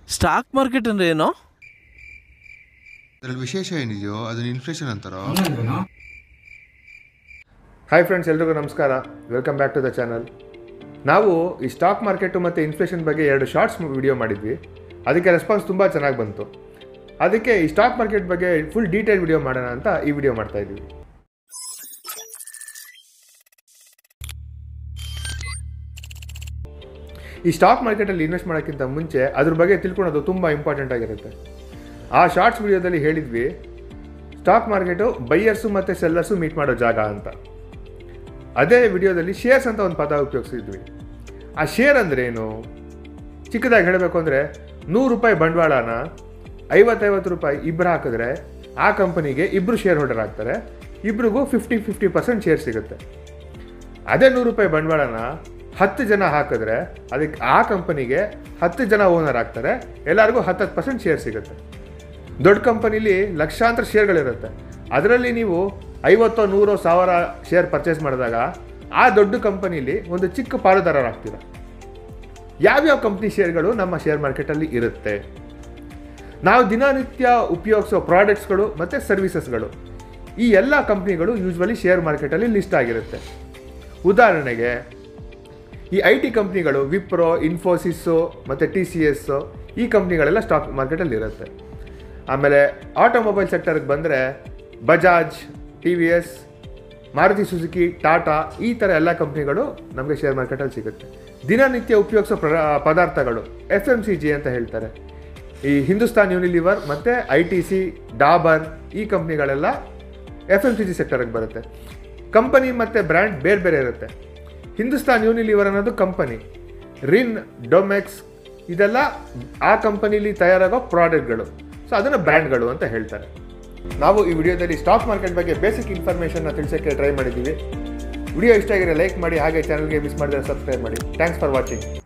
Stock market ಅಂದ್ರೆ ಏನು? ಅದರಲ್ಲಿ ವಿಶೇಷ ಏನಿದೆಯೋ ಅದನ್ನ ಇನ್ಫ್ಲೇಷನ್ ಅಂತಾರೋ. ಹಾಯ್ ಫ್ರೆಂಡ್ಸ್, ಎಲ್ರಿಗೂ ನಮಸ್ಕಾರ. Welcome back to the channel. ನಾವು ಈ ಸ್ಟಾಕ್ ಮಾರ್ಕೆಟು ಮತ್ತು ಇನ್ಫ್ಲೇಷನ್ ಬಗ್ಗೆ 2 ಶಾರ್ಟ್ಸ್ ವಿಡಿಯೋ ಮಾಡಿದ್ವಿ. ಅದಕ್ಕೆ ರೆಸ್ಪಾನ್ಸ್ ತುಂಬ ಚೆನ್ನಾಗಿ ಬಂತು. ಅದಕ್ಕೆ ಈ ಸ್ಟಾಕ್ ಮಾರ್ಕೆಟ್ ಬಗ್ಗೆ ಫುಲ್ ಡೀಟೇಲ್ ವಿಡಿಯೋ ಮಾಡೋಣ ಅಂತ ಈ ವಿಡಿಯೋ ಮಾಡ್ತಾ ಇದ್ದೀವಿ. ಈ ಸ್ಟಾಕ್ ಮಾರ್ಕೆಟಲ್ಲಿ ಇನ್ವೆಸ್ಟ್ ಮಾಡೋಕ್ಕಿಂತ ಮುಂಚೆ ಅದ್ರ ಬಗ್ಗೆ ತಿಳ್ಕೊಳೋದು ತುಂಬ ಇಂಪಾರ್ಟೆಂಟ್ ಆಗಿರುತ್ತೆ. ಆ ಶಾರ್ಟ್ಸ್ ವಿಡಿಯೋದಲ್ಲಿ ಹೇಳಿದ್ವಿ, ಸ್ಟಾಕ್ ಮಾರ್ಕೆಟು ಬೈಯರ್ಸು ಮತ್ತು ಸೆಲ್ಲರ್ಸು ಮೀಟ್ ಮಾಡೋ ಜಾಗ ಅಂತ. ಅದೇ ವಿಡಿಯೋದಲ್ಲಿ ಶೇರ್ಸ್ ಅಂತ ಒಂದು ಪದ ಉಪಯೋಗಿಸಿದ್ವಿ. ಆ ಶೇರ್ ಅಂದರೆ ಏನು? ಚಿಕ್ಕದಾಗಿ ಹೇಳಬೇಕು ಅಂದರೆ, ₹100 ಬಂಡವಾಳನ 50 ರೂಪಾಯಿ ಇಬ್ಬರು ಹಾಕಿದ್ರೆ ಆ ಕಂಪನಿಗೆ ಇಬ್ಬರು ಶೇರ್ ಹೋಲ್ಡರ್ ಆಗ್ತಾರೆ. ಇಬ್ರಿಗೂ 50% ಶೇರ್ ಸಿಗುತ್ತೆ. ಅದೇ ₹100 ಬಂಡವಾಳನ 10 ಜನ ಹಾಕಿದ್ರೆ ಅದಕ್ಕೆ ಆ ಕಂಪನಿಗೆ 10 ಜನ ಓನರ್ ಆಗ್ತಾರೆ. ಎಲ್ಲರಿಗೂ 10% ಶೇರ್ ಸಿಗುತ್ತೆ. ದೊಡ್ಡ ಕಂಪನಿಲಿ ಲಕ್ಷಾಂತರ ಶೇರ್ಗಳಿರುತ್ತೆ. ಅದರಲ್ಲಿ ನೀವು 50, 100, 1000 ಶೇರ್ ಪರ್ಚೇಸ್ ಮಾಡಿದಾಗ ಆ ದೊಡ್ಡ ಕಂಪನಿಲಿ ಒಂದು ಚಿಕ್ಕ ಪಾಲುದಾರರಾಗ್ತೀರ. ಯಾವ್ಯಾವ ಕಂಪ್ನಿ ಶೇರ್ಗಳು ನಮ್ಮ ಶೇರ್ ಮಾರ್ಕೆಟಲ್ಲಿ ಇರುತ್ತೆ? ನಾವು ದಿನನಿತ್ಯ ಉಪಯೋಗಿಸೋ ಪ್ರಾಡಕ್ಟ್ಸ್ಗಳು ಮತ್ತು ಸರ್ವಿಸಸ್ಗಳು, ಈ ಎಲ್ಲ ಕಂಪ್ನಿಗಳು ಯೂಶ್ವಲಿ ಶೇರ್ ಮಾರ್ಕೆಟಲ್ಲಿ ಲಿಸ್ಟ್ ಆಗಿರುತ್ತೆ. ಉದಾಹರಣೆಗೆ ಈ IT ಕಂಪ್ನಿಗಳು ವಿಪ್ರೋ, ಇನ್ಫೋಸಿಸ್ಸು ಮತ್ತು TCS, ಈ ಕಂಪ್ನಿಗಳೆಲ್ಲ ಸ್ಟಾಕ್ ಮಾರ್ಕೆಟಲ್ಲಿ ಇರುತ್ತೆ. ಆಮೇಲೆ ಆಟೋಮೊಬೈಲ್ ಸೆಕ್ಟರ್ಗೆ ಬಂದರೆ ಬಜಾಜ್, TVS, ಮಾರುತಿ ಸುಜುಕಿ, ಟಾಟಾ, ಈ ಥರ ಎಲ್ಲ ಕಂಪ್ನಿಗಳು ನಮಗೆ ಶೇರ್ ಮಾರ್ಕೆಟಲ್ಲಿ ಸಿಗುತ್ತೆ. ದಿನನಿತ್ಯ ಉಪಯೋಗಿಸೋ ಪದಾರ್ಥಗಳು FMCG ಅಂತ ಹೇಳ್ತಾರೆ. ಈ ಹಿಂದೂಸ್ತಾನ್ ಯೂನಿಲಿವರ್ ಮತ್ತು ITC, ಡಾಬರ್, ಈ ಕಂಪ್ನಿಗಳೆಲ್ಲ FMCG ಸೆಕ್ಟರ್ಗೆ ಬರುತ್ತೆ. ಕಂಪನಿ ಮತ್ತು ಬ್ರ್ಯಾಂಡ್ ಬೇರೆ ಬೇರೆ ಇರುತ್ತೆ. ಹಿಂದೂಸ್ತಾನ್ ಯೂನಿಲಿವರ್ ಅನ್ನೋದು ಕಂಪನಿ, ರಿನ್, ಡೊಮೆಕ್ಸ್ ಇದೆಲ್ಲ ಆ ಕಂಪನಿಲಿ ತಯಾರಾಗೋ ಪ್ರಾಡಕ್ಟ್ಗಳು. ಸೊ ಅದನ್ನು ಬ್ರ್ಯಾಂಡ್ಗಳು ಅಂತ ಹೇಳ್ತಾರೆ. ನಾವು ಈ ವಿಡಿಯೋದಲ್ಲಿ ಸ್ಟಾಕ್ ಮಾರ್ಕೆಟ್ ಬಗ್ಗೆ ಬೇಸಿಕ್ ಇನ್ಫಾರ್ಮೇಷನ್ನ ತಿಳಿಸೋಕ್ಕೆ ಟ್ರೈ ಮಾಡಿದ್ದೀವಿ. ವಿಡಿಯೋ ಇಷ್ಟ ಆಗಿರೋ ಲೈಕ್ ಮಾಡಿ, ಹಾಗೆ ಚಾನಲ್ಗೆ ಮಿಸ್ ಮಾಡಿದ್ರೆ ಸಬ್ಸ್ಕ್ರೈಬ್ ಮಾಡಿ. Thanks for watching.